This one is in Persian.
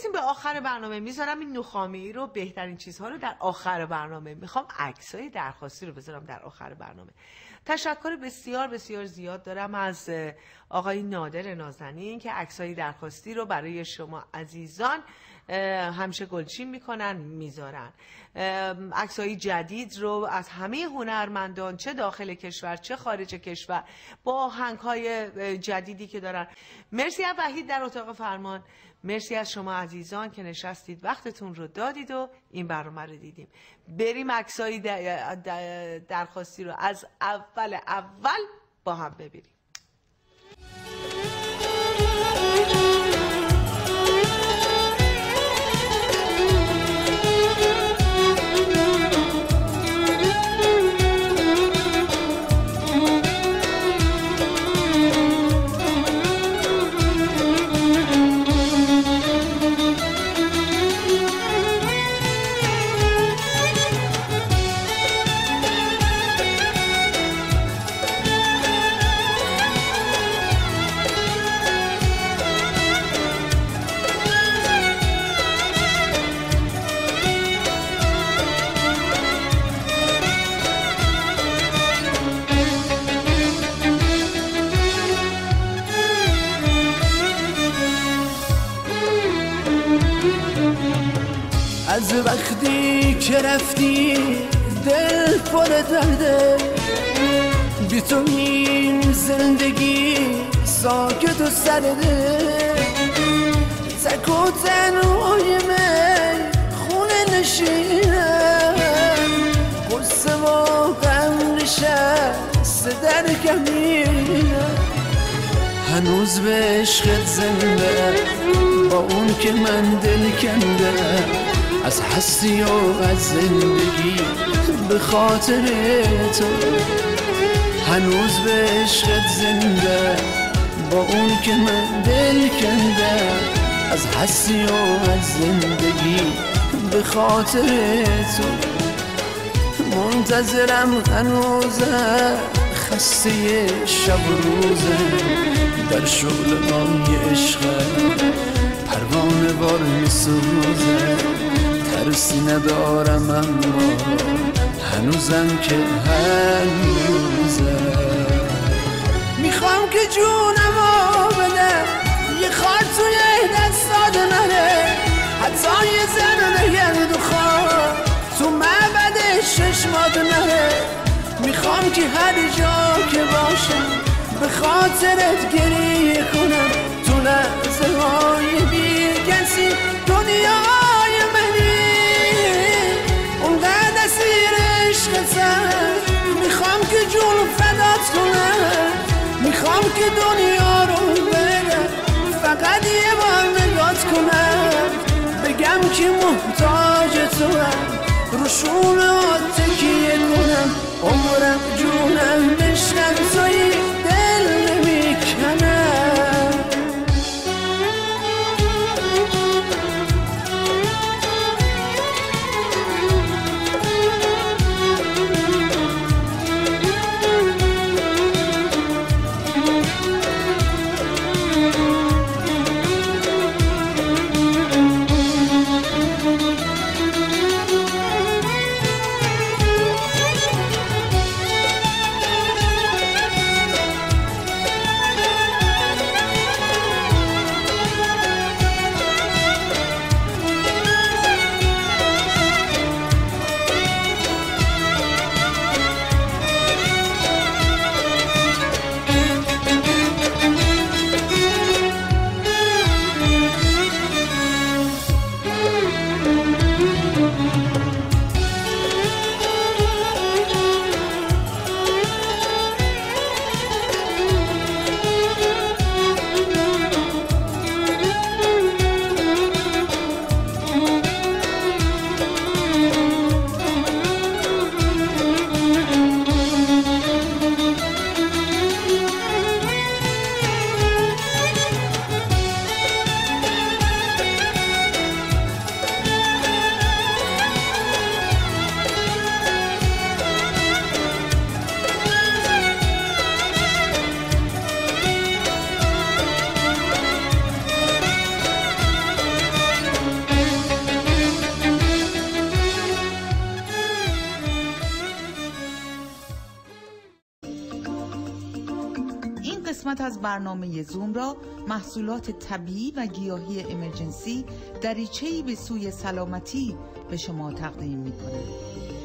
رسیدیم به آخر برنامه. میذارم این نخامی رو، بهترین چیزها رو در آخر برنامه. میخوام عکسای درخواستی رو بذارم در آخر برنامه. تشکر بسیار بسیار زیاد دارم از آقای نادر نازنین که عکسای درخواستی رو برای شما عزیزان همیشه گلچین میکنن، میذارن. عکسای جدید رو از همه هنرمندان، چه داخل کشور چه خارج کشور، با آهنگ‌های جدیدی که دارن. مرسی از وحید در اتاق فرمان، مرسی از شما عزیزان که نشستید وقتتون رو دادید و این برنامه رو دیدیم. بریم عکسای درخواستی رو از اول با هم ببینیم. از وقتی که رفتی دل پر درده، بی تو این زندگی ساکت و سرده. تک و تنهای من خونه نشینم، قصه و غم نشسته در کمینم. هنوز به عشقت زنده، با اون که من دل کنده، از هستی و از زندگی به خاطر تو. هنوز به عشقت زنده، با اون که من دل کنده، از هستی و از زندگی به خاطر تو. منتظرم هنوزم، خسته شب و روزه، در شعله‌های عشقم پروانه وار میسوزه. ترسی ندارم اما هنوزم که هنوزه. میخوام که جونمو بدم، یه خار توی دستات نره، حتی یه ذره گرد و خاک تو معبد چشمات نره. میخوام که هر جا که باشم به خاطرت گریه کنم، تو لحظه های بی کسی دنیای منی. اونقدر اسیر عشقتم، میخوام که جون فدات کنم، میخوام که دنیا رو برم، فقط یه بار نگات کنم، بگم که محتاج تو هم، رو شونه تکیه کنم، عمرم جونم عشقم توی دل نمیکنم. قسمت از برنامه زوم را محصولات طبیعی و گیاهی امرجنسی دریچه‌ای به سوی سلامتی به شما تقدیم می‌کنم.